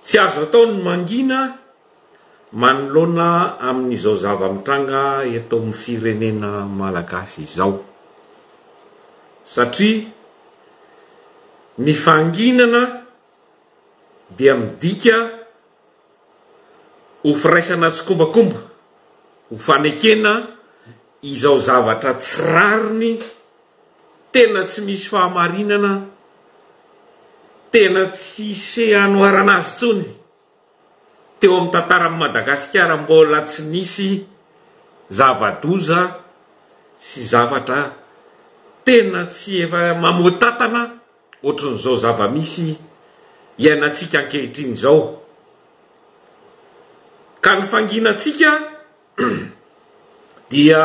tsy azo ataony mangina manoloana amin'izao zava-mitranga eto amin'ny firenena malagasy izao, satria ny fanginana dia midika ho firaisana tsy kombakomba, ho fanekena izao zavatra tsy rariny, tena tsy misy fahamarinana, tena tsy sehanoarana azy tsony teo amin'ny tantaran'i Madagasikara. Mbola tsy nisy zava-doza sy zavatra tena tsy efa mamotatana ohatran'izao zava-misy iainantsika ankehitriny izao. Ka ny fanginantsika dia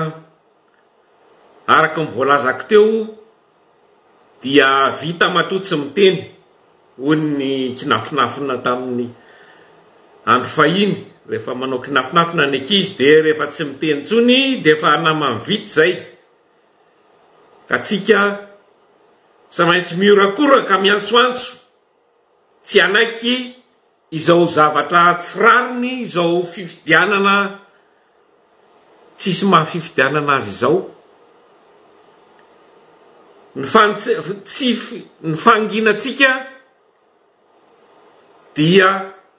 araka ny voalazako teo dia vita matotsy miteny hoy ny kinafinafina tamin'ny andro fahiny. Rehefa manao kinafinafina ny ankizy dia rehefa tsy miteny tsony dia efa namany vita zay. Ka tsika tsy maintsy miorakoraka miantsoantso, tsy anaiky izao zavatra tsy rariny, izao fifidianana tsisy mahafifidianana azy izao. Ny fanginantsika dia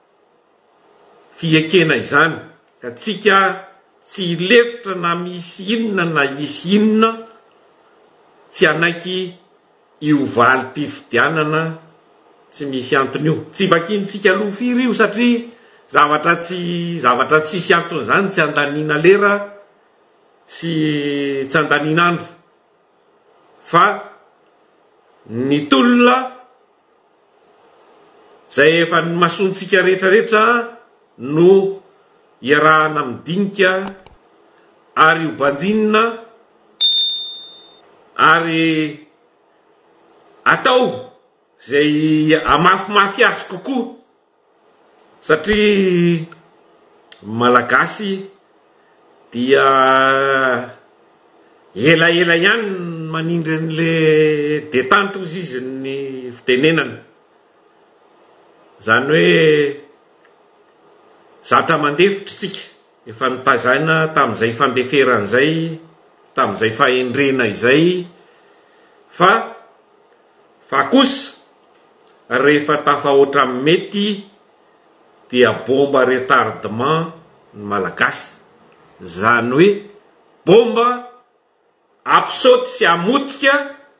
fiekena izany, ka tsika tsy lefitra na misy inona na isy inona, tsy anaiky io valim-pifidianana tsy misy antony io. Tsy vakintsika aloha firy io satria zavatra tsisy antony zany tsy andaniana lera sy tsy andaniana andro, fa ny tolona zay efa ny masontsika rehetrarehetra no iarahana midinika ary ho banjinina ary atao zay amafimafy azy kokoa, satria malagasy dia elaela ihany manindry an'le detante ozy izy ny fitenenana. Zany hoe zatra mandefitra tsika efa nitazaina tamin'izay fandeferan'izay, tamin'izay fahendrena izay, fa kosa rehefa tafahoatra mety dia bomba retardement ny malagasy. Zany hoe bomba ampisaoty sy amotika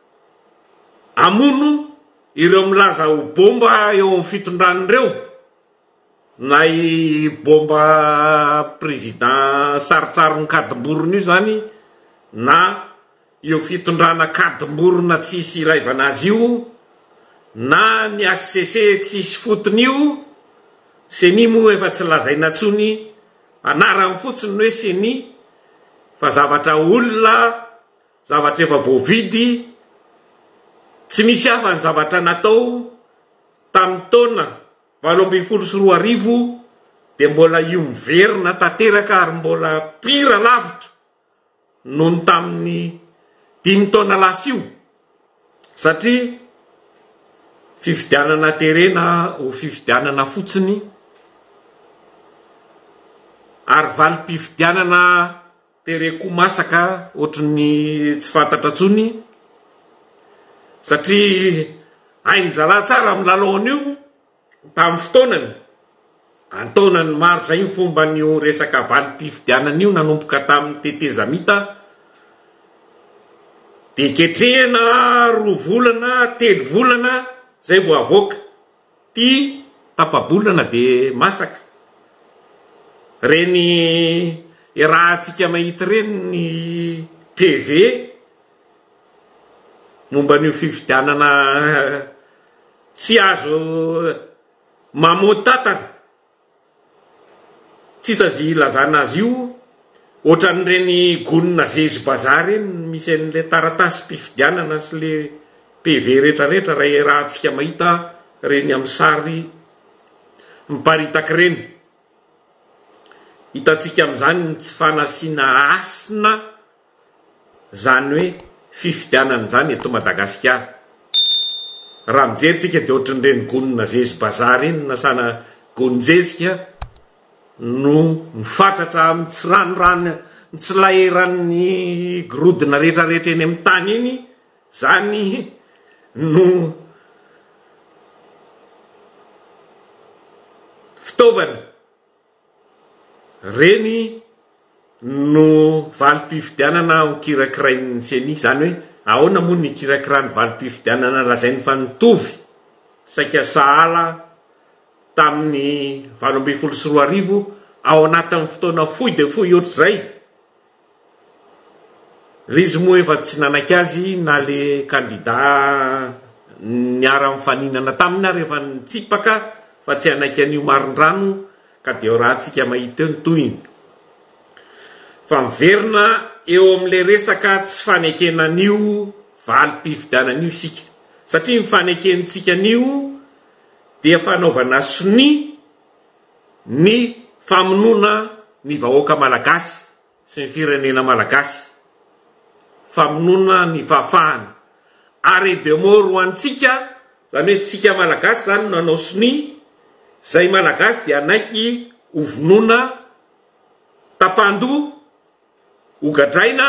amono ireo milaza ho bomba eo amin'ny fitondran'ireo, na i bomba président saritsarony kadimborona io zany, na io fitondrana kadimborona tsisy ilaivana azy io, na ny HCC tsisy fotony io. Seni moa efa tsy lazaina tsony anarany fotsiny hoe seni, fa zavatra olona, zavatra efa voavidy, tsy misy hafa ny zavatra natao tamin'ny taona 2024 dia mbola io miverina tanteraka ary mbola pira lavitra noho ny tamin'ny 5 taona lasa io, satria fifidianana terena ho fifidianana fotsiny ary valim-pifidianana tereko masaka ohatran'ny tsy fantatra tsony, satria hain-drala tsara amin'ny lalaon'io tamin'ny fotoanany, antonany maro zay ny fomba n'io resaka valim-pifidianana io, nanomboka tamin'ny tetezamita dia ketrehana 2 volana 3 volana zay vo avoaka, ty tapabolana dia masaka. Reny rahantsika mahita reny ny PV momba n'io fifidianana tsy azo mamotatana, tsy tazy ilazana azy io, ohatran'ireny gonina zezy bazary eny misy an'le taratasy mpifidianana sy le PV rehetrarehetra rahantsika mahita reny amin'ny sary miparitaky reny. Hitantsika amin'izany tsy fanasiana asina zany hoe fifidianana zany eto Madagasikara. raha mijeritsika dia ohatran'ireny gonina zezy bazary iny nasana gonjezika no mifatratra amin'ny tsiranoranony tsy laheran'ny gorodona rehetrarehetra eny amin'ny tany iny zany no fitaovana reny no valim-pifidianana kirakirain'ny seny zany hoe ahoana moa ny kirakirany valim-pifidianana lazainy fa nitovy saika sahala tamin'ny 2024 ao anatin'ny fotoana fohy de fohy ohatr'izay rizy moa efa tsy nanak azy na le kandida niara-mifaninana taminy ary efa nitsipaka fa tsy anaky an'io marindrano ka dia raha antsika mahita eo ny toyiny fa miverina eo amin'le resaka tsy fanekenan'io valim-pifidianan'io isika satria mifanekentsika an'io dia fanaovana soni ny famonoana ny vahoaka malagasy sy ny firenena malagasy famonoana ny fahafahana ary de moro antsika zany hoe tsika malagasy zany nanao soni zay malagasy dia anaiky hovonoana tapando hogadraina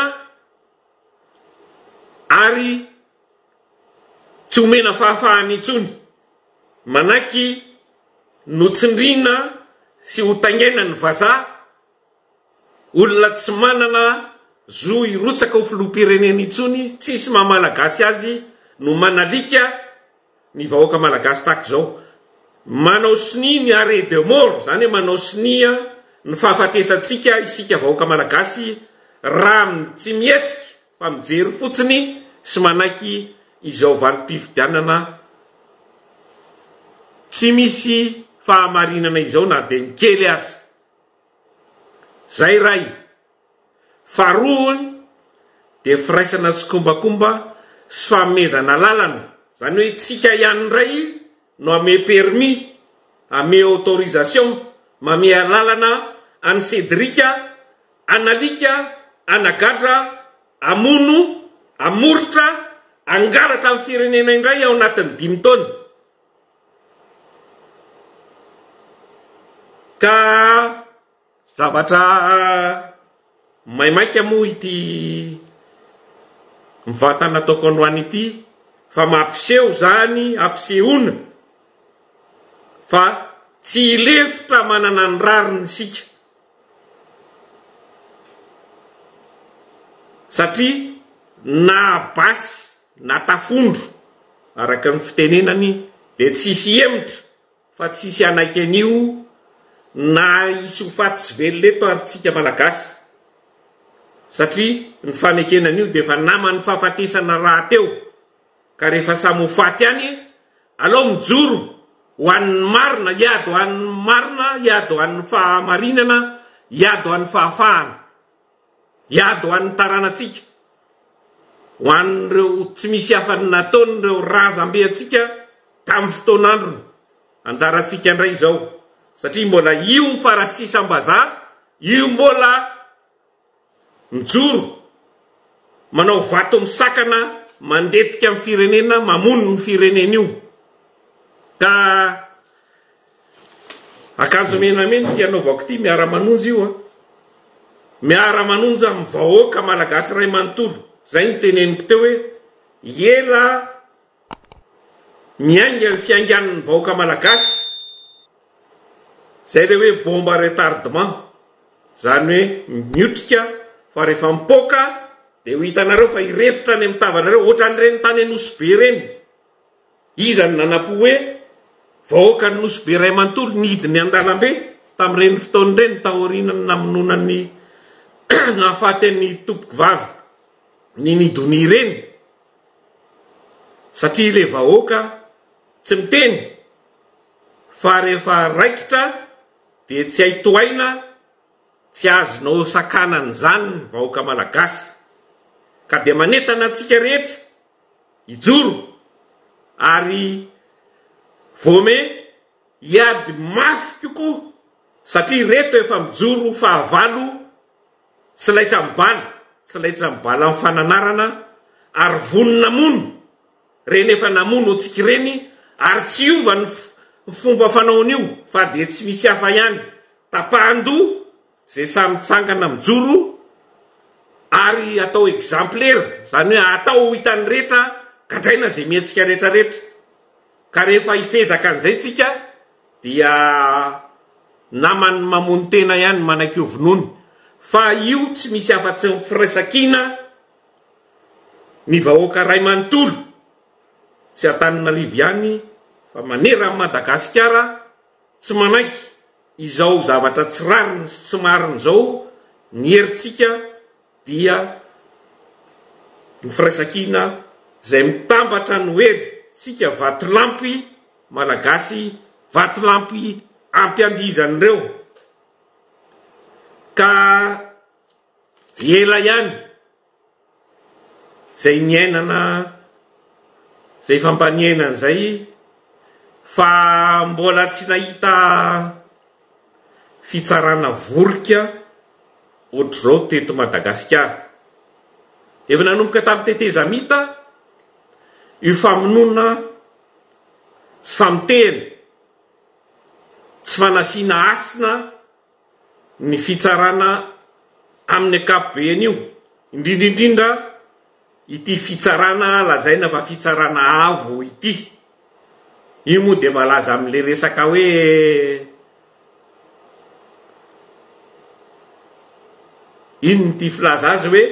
ary tsy homena fahafahana itsony manaiky notsindrina sy hotangena ny vazaha olona tsy manana zo irotsaka ho filoham-pirenena itsony tsisy mahamalagasy azy no manalika ny vahoaka malagasy tahaka zao manao soni ny arrêt de mort zany hoe manao sonia ny fahafatesantsika isika vahoaka malagasy raha tsy mietsika fa mijery fotsiny sy manaiky izao valim-pifidianana tsy misy fahamarinana izao na de ny kely azy zay ray faharoany de firaisana tsy kombakomba sy fanomezana lalana zany hoe tsika ihany ray no ame permis ame autorisation mame lalana any Cédrica analika anagadra amono amoritra angalatra amin'ny firenena indray ao anatin'ny 5 taona ka zavatra maimaika moa ity mivantana ataoko androany ity fa mampiseho zany ampisehoana fa tsy ilefitra manana ny rariny sika satria na basy na tafondro araka ny fitenenany de tsisy emitra fa tsisy anaiky an'io na isy hofatsy velleto ary tsika malagasy satria ny fanekenan'io de fa namany fahafatesana raha teo ka rehefa samy hofaty any alao mijoro ho an'ny marina iady ho an'ny marina iady ho an'ny fahamarinana iady ho an'ny fahafahana iady ho an'ny taranantsika ho an'ireo tsy misy afany nataony ireo razambe atsika tamin'ny fotoan'androny anjarantsika indray zao satria mbola io mifarasisam-bazaha io mbola mijoro manao vato misakana mandetika amin'ny firenena mamono ny firenena io ka akanjo menamena ty anaovako ty miara-manonjy io miara-manonjy amin'ny vahoaka malagasy ray manontolo zay ny teneniko teo hoe ela miainga ny fiaingan'ny vahoaka malagasy zay le hoe bomba retardement zany hoe miotrika fa rehefa mipoka de ho hitanareo fa irefitra any amin'ny tavanareo ohatran'ireny tany Nosy be reny izany nanapo hoe vahoaka ny Nosy be ray manontolo nidiny an-dalambe tamin'ireny fotoany reny tahorinany namononany nahafaty tompoko vavy ny nidony reny satria le vahoaka tsy miteny fa rehefa raikitra de tsy aitoaina tsy azonao sakanany zany ny vahoaka malagasy ka de manetana antsika rehetra ijoro ary vome iady mafy kokoa satria reto efa mijoro fahavalo tsy laitra mibala tsy laitra mibala amin'ny fananarana ary vonona mono reny efa namono antsika reny ary tsy iova ny fomba fanaon'io fa de tsy misy hafa ihany tapahando zay samy tsangana mijoro ary atao exemplaire zany hoe atao hitany rehetra gadraina zay mietsika rehetrarehetra ka rehefa ifezaka an'izay tsika dia namany mamony tena ihany manaky io vonony fa io tsy misy afa-tsy firaisakina ny vahoaka ray manontolo tsy Antananarivo ihany fa manera amin'ny Madagasikara tsy manaiky izao zavatra tsy rariny sy mariny zao ny herintsika dia ny firaisakina zay mitambatra ny hery tsika vatolampy malagasy vatolampy ampiandizan'ireo ka ela ihany zay niainana zay fampanienana zay fa mbola tsy nahita fitsarana vorika ohatr'izao teto Madagasikara. Efa nanomboka tamin'ny tetezamita io famonona sy famotehana tsy fanasiana asina ny fitsarana amin'ny akapobean'io indrindraindrindra ity fitsarana lazaina fa fitsarana avo ity io moa de malaza amin'le resaka hoe ino ty filaza azy hoe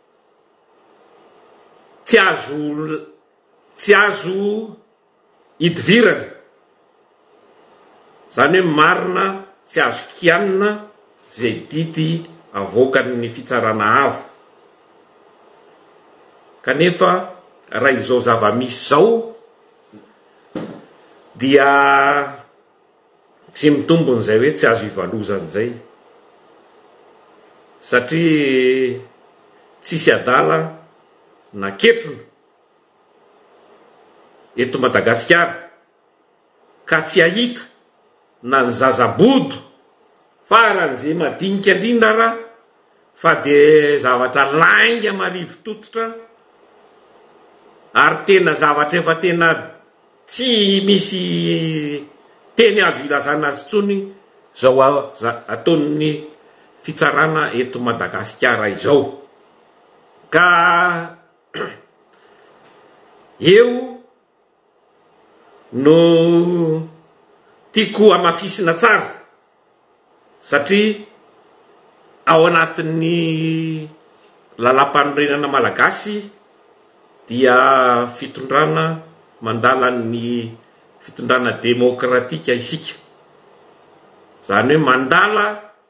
tsy azo idivirana zany hoe marina tsy azo kianina zay dity avoakan'ny fitsarana avo kanefa raha izao zava-misy zao dia tsy mitombony zay hoe tsy azo ivalozan'izay satria tsisy adala na ketrona eto Madagasikara ka tsy ahita na ny zazabodo faran'izay madinika indrindra raha fa de zavatra lainga marivo tototra ary tena zavatra efa tena tsy misy teny azo ilazana azy tsony zao ataon'ny fitsarana eto Madagasikara izao ka eo no tiako amafisina tsara satria ao anatin'ny lalam-panorenana malagasy dia fitondrana mandala ny fitondrana demokratika isika zany hoe mandala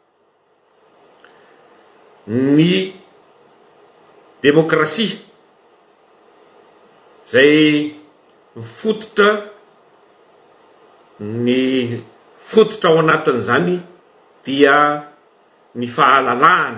ny demokrasia zay mifototra ny fototra ao anatin'izany dia ny fahalalahana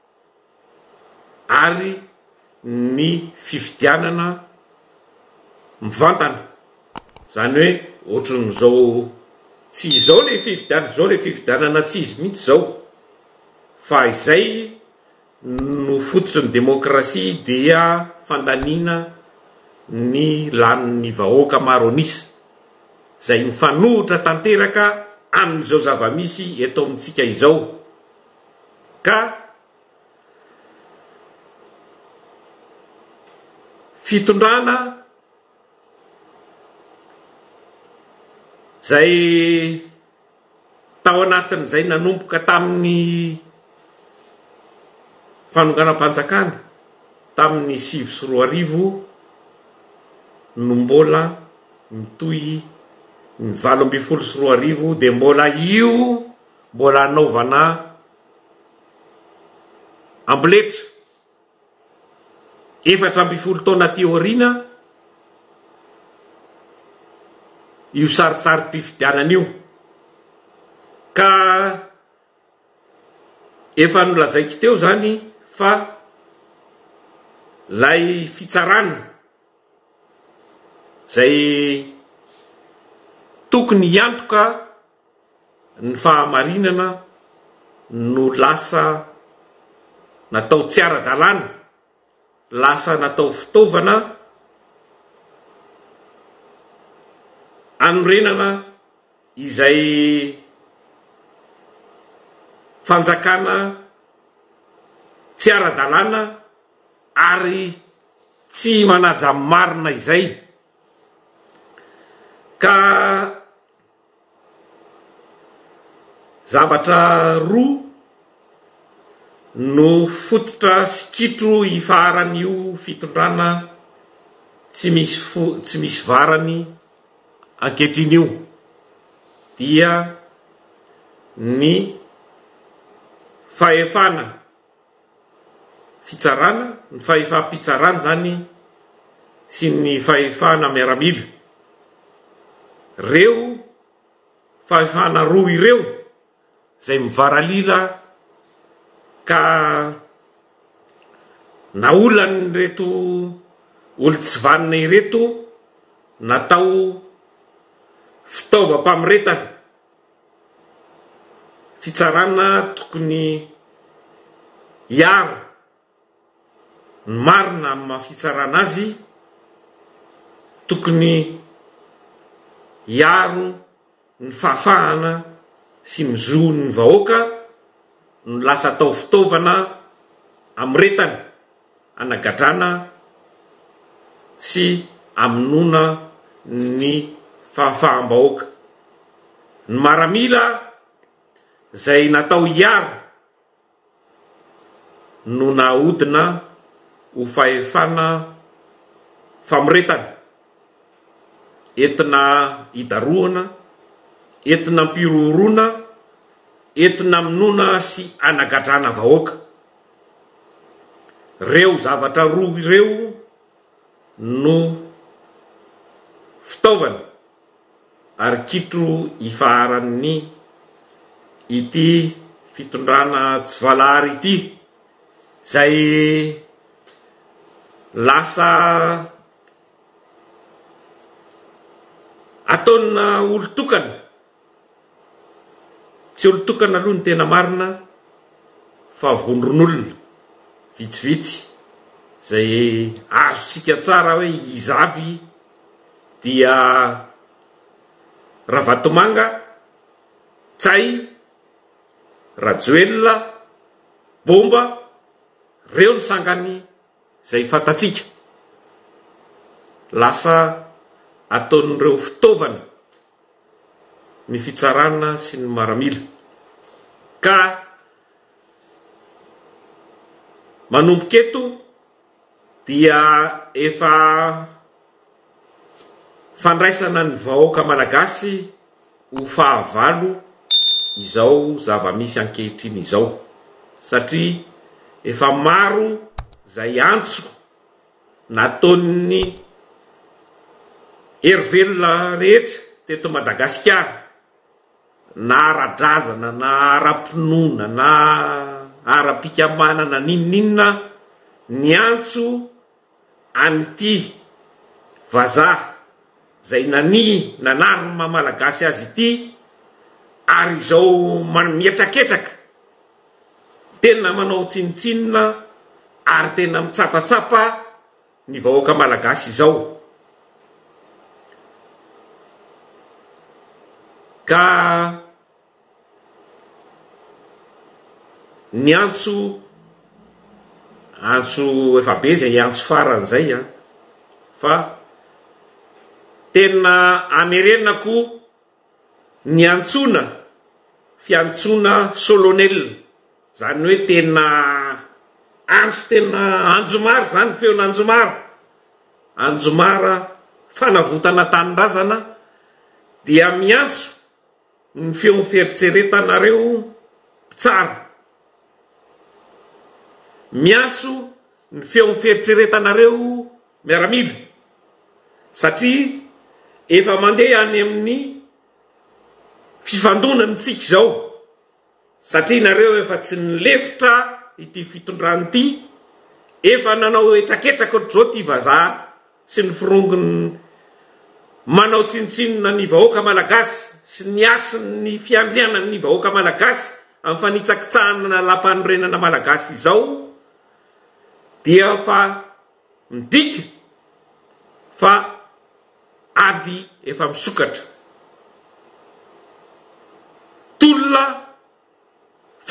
ary ny fifidianana mivantana zany hoe ohatran'izao tsy izao le fifidianana zao le fifidianana tsy izy mihitsy zao fa izay no fototra ny demokrasia dia fandanina ny lanin'ny vahoaka maro anisa zay mifanohitra tanteraka amin'izao zava-misy eto amintsika izao ka fitondrana zay tao anatin'izay nanomboka tamin'ny fanonganam-panjakana tamin'ny 2024 no mbola mitohy ny 2024 de mbola io mbola anaovana amboletra 4 taona ty aoriana io saritsary-pifidianana io ka efa nolazaiko teo zany fa lay fitsarana zay tokony hiantoka ny fahamarinana no lasa natao tsy ara-dalàna lasa natao fitaovana anorenana izay fanjakana tsy ara-dalàna ary tsy manaja marina izay, ka zavatra roa no fototra sikitro ifaharan'io fitondrana tsy misy varany ankehitriny io, dia ny fahefana fitsarana, ny fahefa-pitsarana zany sy ny fahefana miaramila. Reo fahefana roa ireo zay mivaralila ka naolany reto olo tsy vanina ireto natao fitaovam-pamiretana. Fitsarana tokony hiaro ny marina amin'ny mahafitsarana azy, tokony hiaro ny fahafahana sy ny zon'ny vahoaka, no lasa tao fitaovana amiretana, anagadrana sy amonona ny fahafaham-bahoaka. Ny maramila zay natao hiaro no nahodina ho fahefana famiretana, entina hidaroana, entina mpirorona, entina amonona sy anagadrana vahoaka. Reo zavatra roa ireo no fitaovana ary kitro ifaharan'ny ity fitondrana tsy valahary ity, zay lasa ataona olo-tokana. Tsy olo-tokana aloha ny tena marina, fa vondron'olona vitsivitsy zay azontsika tsara hoe izavy dia Ravatomanga, Tsay, Rajoelina, Bomba, reo ny sangany zay fatatsika. Lasa ataon'ireo fitaovana ny fitsarana sy ny maramila, ka manomboka eto dia efa fandraisana ny vahoaka malagasy ho fahavalo izao zava-misy ankehitriny izao, satria efa maro zay antso nataon'ny hery-velona rehetra teto Madagasikara, na ara-drazana, na ara-pinoana, na ara-pikamanana, ninninona ny antso an'ity vazaha zay nanariny mamalagasy azy ity, ary izao mietraketraka, tena manao tsinitsinina ary tena mitsapatsapa ny vahoaka malagasy izao. Ka ny antso efa be zay antso farany zay, fa tena amerenako ny antsona fiantsona solonel, zany hoe tena antso, tena anjomara zany, feona anjomara, anjomara fanavotana tanindrazana, dia miantso ny feon'ny fieritseretanareo tsara, miantso ny feon'ny fieritseretanareo miaramila, satria efa mandeha any amin'ny fifandonany tsika izao, satria nareo efa tsy nilefitra ity fitondrany ity, efa nanao etraketraka ohatr'izao ty vazaha sy ny firongony manao tsinitsinina ny vahoaka malagasy sy ny asin'ny fiandriana ny vahoaka malagasy amin'ny fanitsakitsahana lampanrenana malagasy izao, dia fa midika fa ady efa misokatra.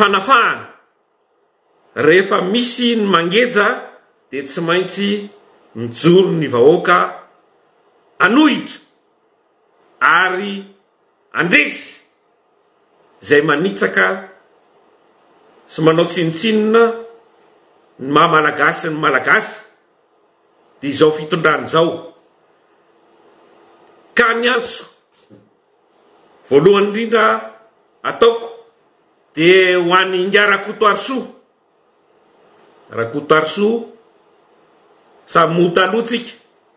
fanafahana. Rehefa misy ny mangeja dia tsy maintsy mijoro ny vahoaka anohitra ary andresy zay manitsaka sy manao tsinitsinina ny maha-malagasy ny malagasy dia izao fitondrany izao. Ka ny antso voalohany indrindra ataoko dia ho an'ny inga Rakotoarisoa. Rakotoarisoa samy motalotsika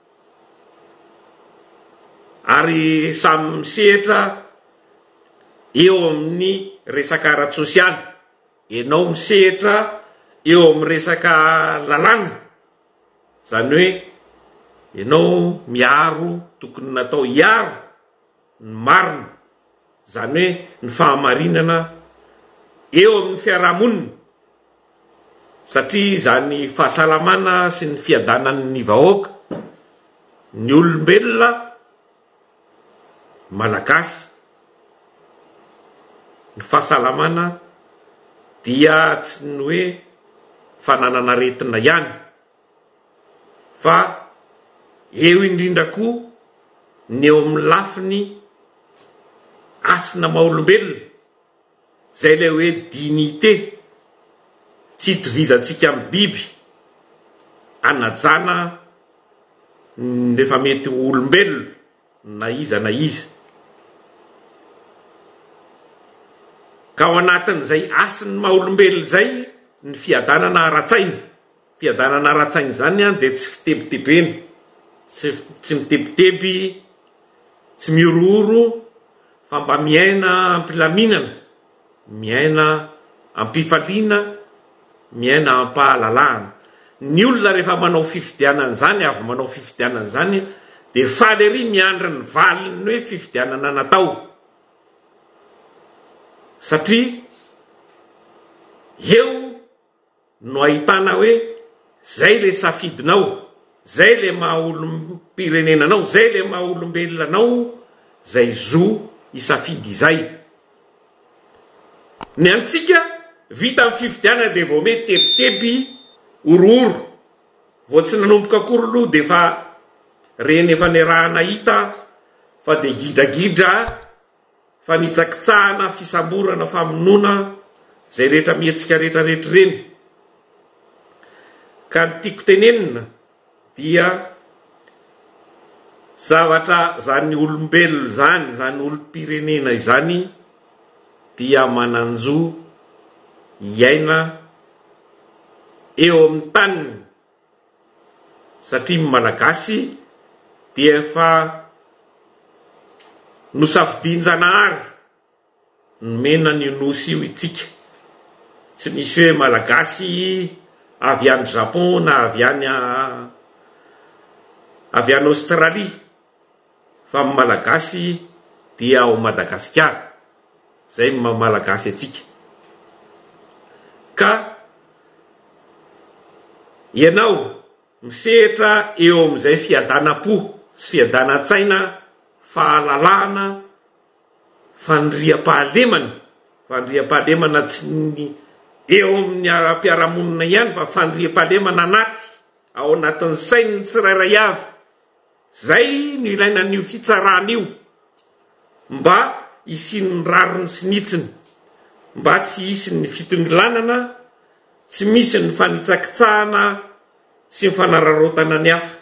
ary samy misehatra eo amin'ny resaka ara-tsosialy. Ianao misehatra eo amin'ny resaka lalàna, zany hoe ianao miaro tokony natao hiaro ny marina, zany hoe ny fahamarinana eo amin'ny fiarahamonina, satria zany fahasalamana sy ny fiadanan'ny vahoaka, ny olombelona malagasy, ny fahasalamana dia tsy ny hoe fananana aretina ihany, fa eo indrindra koa ny eo amin'ny lafiny asina maha-olombelona, zay le hoe dignité, tsy itovizantsika amin'ny biby, anajana rehefa mety olombelona na iza na iza. Ka ao anatin'izay asin'ny maha-olombelona zay ny fiadanana ara-tsaina. Fiadanana ara-tsaina zany dia tsy fitebitebena, tsy mitebiteby, tsy miorooro, fa mba miaina ampilaminana, miaina ampifaliana, miaina ampahalalahana. Ny olona rehefa manao fifidianana zany, avy manao fifidianana zany, dia faly ery miandry ny valiny hoe fifidianana natao, satria eo no ahitana hoe zay le safidinao, zay le maha-olom-pirenenanao, zay le maha-olombelonanao, zay zo isafidy izay. Ny antsika vita amin'ny fifidianana dia vao mety tebiteby, orooro, vao tsy nanomboka akory aloha dia fa reny efa niarahana hita, fa dia gidragidra, fa nitsakitsahana fisamborana famonoana zay rehetra mihetsika rehetrarehetra reny. Ka ny tiako tenenina dia zavatra zany olombelona zany, zany olom-pirenena izany, dia mananjo iaina eo amin'ny taniny, satria ny malagasy dia efa nosafidin-janahary nomena ny nosy io itsika. Tsy misy hoe malagasy avy any Japon na avy any Australie, fa ny malagasy dia ao Madagasikara. Zay ny malagasy atsika. Ka ianao misehatra eo amin'izay fiadanam-po sy fiadan-tsaina, fahalalahana, fandriam-pahalemana. Fandriam-pahalemana tsy ny eo amin'ny ara-piarahamonina ihany, fa fandriam-pahalemana anaty, ao anatin'ny sainy tsirairay avy. Zay no ilaina n'io fitsarana io, mba hisian'ny rariny sy nitsiny, mba tsy hisy ny fitongilanana, tsy misy ny fanitsakitsahana sy ny fanararotana ny hafa.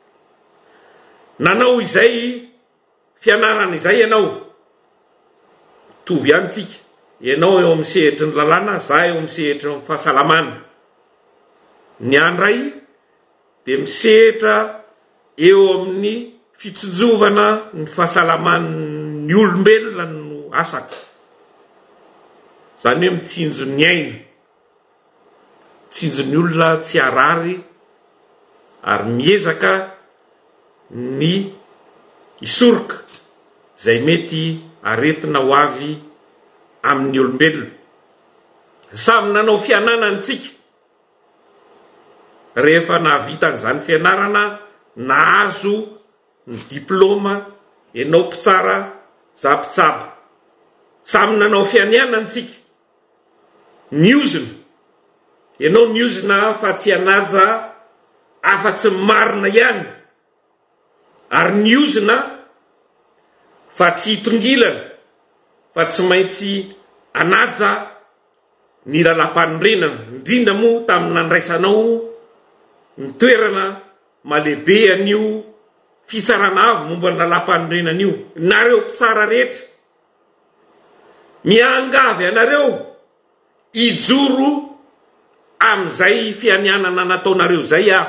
Nanao izay fianarana izay ianao, tovy ihany tsika. Ianao eo amin'ny sehetry ny lalàna, za eo amin'ny sehetry ny fahasalamana. Ny andray dia misehatra eo amin'ny fitsonjovana ny fahasalaman'ny olombelona no asako. Zany hoe mitsinjo ny aina, mitsinjo ny olona tsy harary, ary miezaka ny isoroka zay mety aretina ho avy amin'ny olombelona. Samy nanao fianarana tsika, rehefa nahavita an'izany fianarana, nahazo ny diplôma, ianao mpitsara, za mpitsabo. Samy nanao fianianana tsika, miozina ianao miozina fa tsy anaja afa-tsy marina ihany ary miozina fa tsy hitongilana fa tsy maintsy anaja ny lalam-panorenana indrindra moa tamin'ny nandraisanao ny toerana malehibe an'io fitsarana avy momba ny lalam-panorenana io. Nareo mpitsara rehetra miangavy anareo ijoro amin'izay fianianana nataonareo zay aho,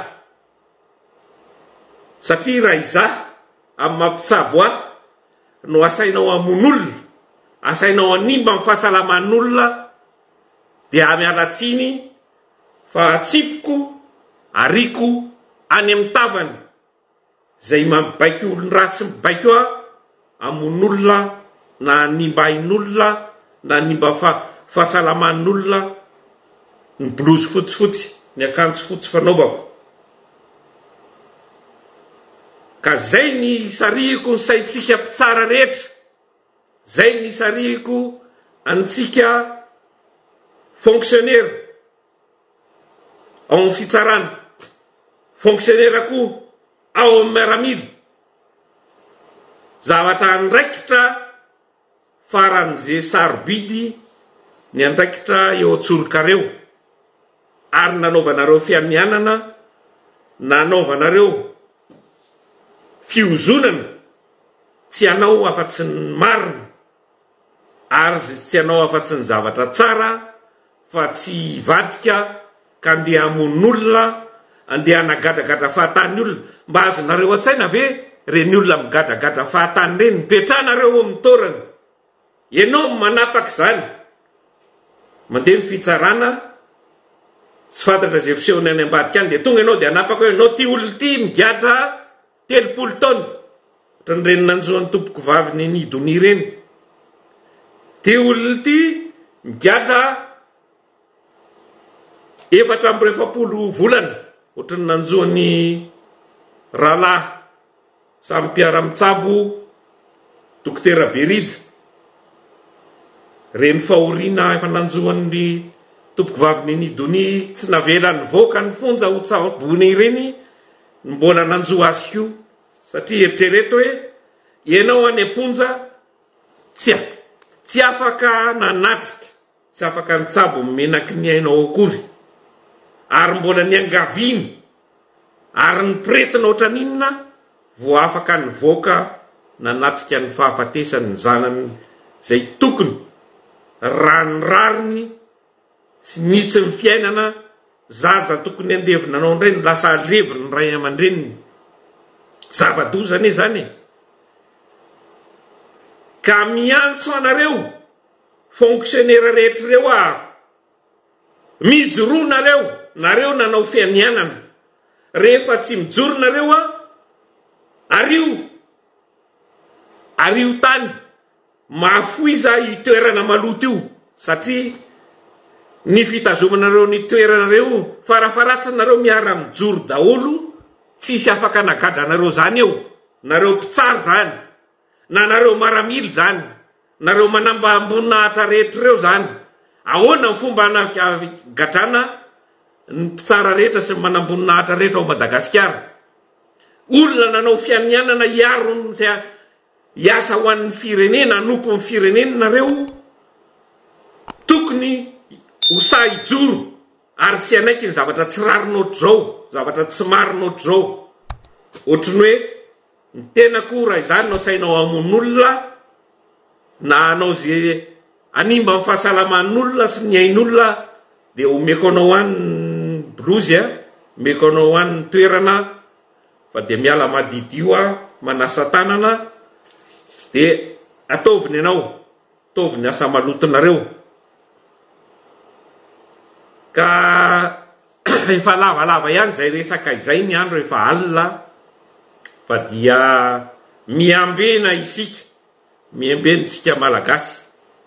satria raha izaho amin'ny mampitsabo aho no asainao amon'olona, asainao animba amin'ny fahasalaman'olona, dia mialatsiny fa atsipoko ariko any amin'ny tavany zay mampibaiko olon ratsy mibaiko aho amon'olona na animba ain'olona na animba fahasalaman'olona, ny blouse fotsifotsy, ny akanjo fotsy fanaovako. Ka zay ny sarihiko ny saitsika mpitsara rehetra, zay ny sarihiko antsika fonctionnaire ao amin'ny fitsarana, fonctionnaire koa ao amin'ny miaramila, zavatra andraikitra faran'izay sarobidy ny andraikitra eo Tsorokareo, ary nanaovanareo fianianana, nanaovanareo fiozonana, tsy anao afa-tsy ny marina ary tsy anao afa-tsy ny zavatra tsara, fa tsy vadika ka andeha amon'olona, andeha anagadagada fahatany olona. Mba azonareo an-tsaina ve reny olona migadagada fahatany reny mipetrahanareo amin'ny torana? Ianao manapaka zany mandeha ny fitsarana, tsy fantatra zay fisehony any ambadika any, dia tonga ianao dia anapaka hoe ianao ty olona ty migadra 30 taona, ohatran'ireny nanjoan'ny tompoko vavy ny nidony ireny. Ty olona ty migadra 420 volana, ohatran'ny nanjoan'ny rahalahy samy mpiara-mitsabo dokotera Berija, reny fahoriana efa nanjoan'ny tompoko vavy ny nidony tsy navela ny voaka ny fonja ho tsabony ireny, mbola nanjo azy kio, satria eritrereto hoe ianao any amponja tsy afaka nanatrika, tsy afaka nitsabo menaky ny ainao akory, ary mbola niangaviny, ary ny pretina oatra ninona vo afaka ny voaka nanatrika ny fahafatesany zanany zay tokony ranirariny sy nitsy ny fiainana zaza tokony andevina anao ndray, lasa aleviny ny ray aman-dreniny, zavadozany zany. Ka miantso anareo fonctionnaire rehetrareo mijoro nareo nanao fianianana, rehefa tsy mijoro nareo ario tany mafoiza itoerana maloto io, satria ny fitazomanareo ny toeranareo farafaratsynareo miara mijoro daholo, tsisy afaka nagadranareo zany eo, nareo mpitsara zany, na nareo maramily zany, nareo manamba ambonahatra rehetrareo zany. Ahoana ny fomba gadrana ny mpitsara rehetra sy manamboninahitra rehetra ao Madagasikara? Olona nanao fianianana iaro zay iasa ho an'ny firenena, anompo ny firenena nareo, tokony ho sahijoro ary tsy anaiky ny zavatra tsy rarin'ohatr' zavatra tsy marin'ohatr' ohatrany hoe ny tena koa raha izany no sainao amon'olona na anao zay animba amin'ny fahasalaman'olona sy ny ain'olona, dia omeko anao any blouse, omeko anao any toerana, fa dia miala madidio manasa tanana, dia ataoviny anao, ataoviny asa malotonareo. Ka efa lavalava ihany zay resaka izay ny andro, efa alina, fa dia miambena isika, miambentsika malagasy,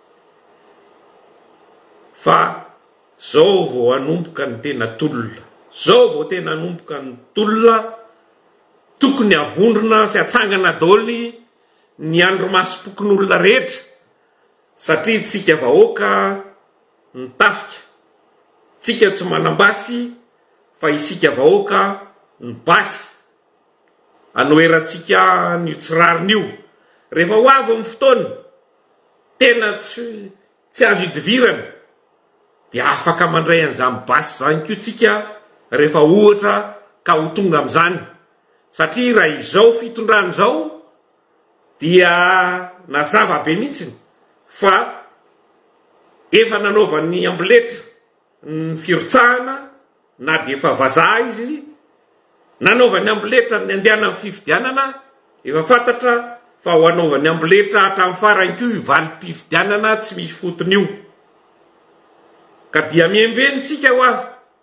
fa zao vao anomboka ny tena tolona, zao vao tena anomboka ny tolona, tokony avondrona sy atsangana daholy ny andro masopokin'olona rehetra, satria tsika vahoaka nytafika, tsika tsy manambasy fa isika vahoaka ny basy anoeratsika nio tsirarin'io. Rehefa ho avy amin'ny fotoana tena tsy azo idivirana dia afaka mandray an'izany basy zany koa tsika rehefa ohatra ka ho tonga amin'izany, satria raha izao fitondrany izao dia nazava be mihitsiny fa efa nanaovan'ny amboletra ny firotsahana na dia efa vazaha izy, nanaovan'ny amboletra ny andehanana amin'ny fifidianana, efa fantatra fa ho anaovan'ny amboletra hatramin'ny farany koa ivalim-pifidianana tsy misy fotony io. Ka dia miembeny sika ho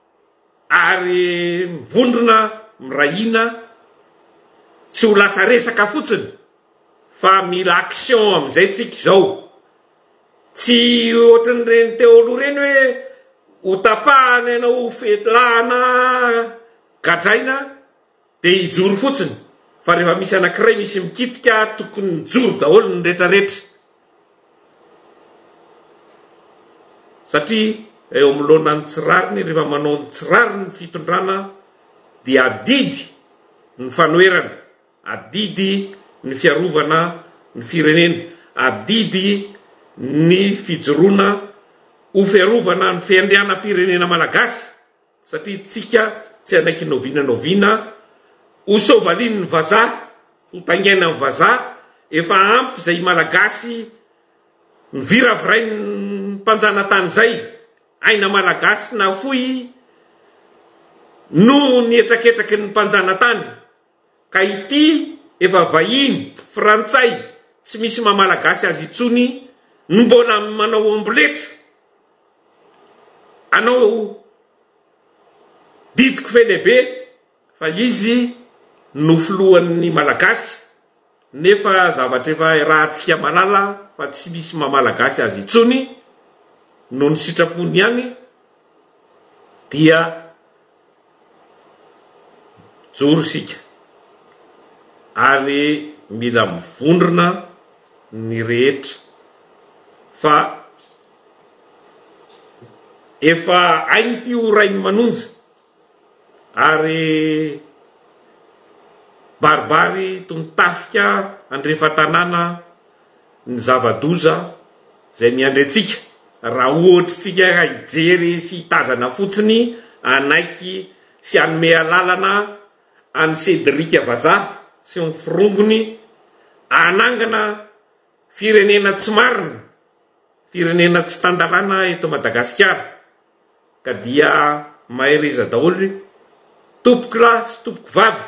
ary mivondrona mirahina, tsy ho lasa resaka fotsiny fa mila action amin'izay tsika izao. Tsy ohatran'ireny teo aloha reny hoe ho tapahana ianao fetlahana gadraina dia hijoro fotsiny, fa rehefa misy anankiray misy mikitika tokony mijoro daholo ny rehetrarehetra, satria eo amloana ny tsirariny rehefa manao ny tsirariny ny fitondrana dia adidy ny fanoerana, adidy ny fiarovana ny firenena, adidy ny fijoroana ho fiarovana ny fiandrianam-pirenena malagasy, satria tsika tsy anaiky novinanoviana ho sovaliny ny vazaha, ho tangaina ny vazaha, efa ampy zay malagasy ny viraviray ny mpanjana tany zay, aina malagasy na foy no nietraketraky ny mpanjana tany. Ka ity efa vahiny frantsay tsy misy mamalagasy azy itsony no mbola manao amboletra, anao didiko felebe fa izy no filohan'ny malagasy, nefa zavatra efa rahantsika malala fa tsy misy mamalagasy azy itsony no ny sitrapony ihany, dia joro sika ary mila mivondrona ny rehetra fa efa ainy ty ho rainy manonja ary baribary tomitafika andrefa tanàna ny zava-doza zay miandretsika. Raha ohatritsika hijery sy hitazana fotsiny anaiky sy anome alalana any Cédric vazaha sy ny firongony anangana firenena tsy marina, firenena tsy tandalana eto Madagasikara, ka dia mahereza daholo tompoko lahy sy tompoko vavy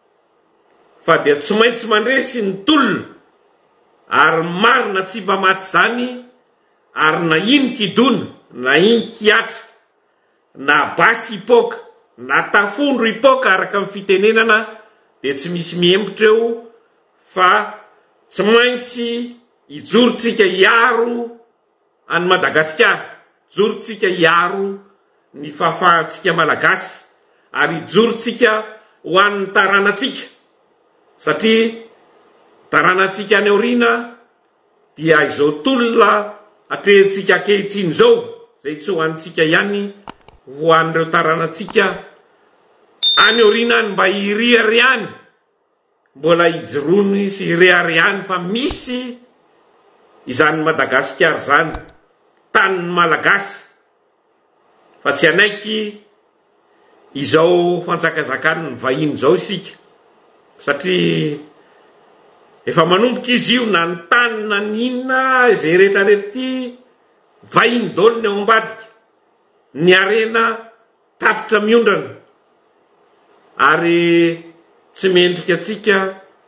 fa dia tsy maintsy mandresy ny tolona, ary marina tsy mba maty zany, ary na iny kidona na iny kiatra na basy hipoka na tafondro hipoka araka amin'ny fitenenana dia tsy misy miembotra eo fa tsy maintsy hijorontsika hiaro any Madagasikara, hijorontsika hiaro ny fahafahantsika malagasy, ary hijorontsika ho an'ny taranantsika, satria taranantsika any aoriana dia izao tolona atrehantsika ankehitriny zao zay tsy ho antsika ihany, ho an'ireo taranantsika any aoriana any mba hiriariany, mbola hijorony sy hiriariany fa misy izany Madagasikara zany, tanin'ny malagasy, fa tsy anaiky izao fanjakazakany ny vahiny zao isika, satria efa manomboka izy io na ny tany na ny inona zay rehetrarehetra ty vahiny daholo ny ao ambadika, ny arena tapitra miondrana, ary tsy mendrika atsika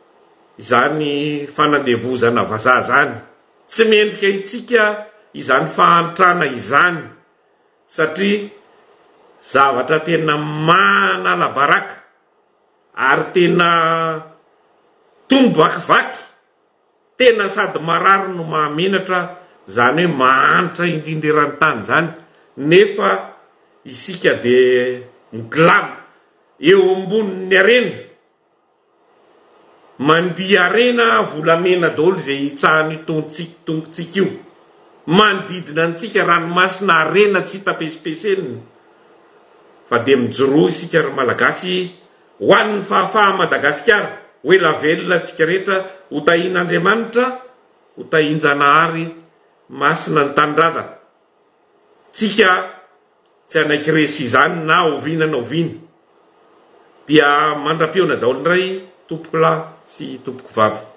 izany fanandevozana vazaha zany, tsy mendrika itsika izany fahantrana izany, satria zavatra tena manala baraka ary tena tombo vakivaky, tena sady marary no mahamenatra, zany hoe mahantra indrindra ny tany zany, nefa isika dia miglamo eo ambonin'ny arena, mandihy arena volamena daholo zay hitsahany tongotsika io, manodidina antsika ranomasina arena tsy tapesipesenina, fa dia mijoroa isika ry malagasy ho an'ny fahafaha Madagasikara, hoe lavelona antsika rehetra ho tahian'Andriamanitra, ho tahian-Janahary masina ny tanindrazana. Tsika tsy anaiky resy izany na oviana na oviana, dia mandra-peona daholo indray tompoko lahy sy tompoko vavy.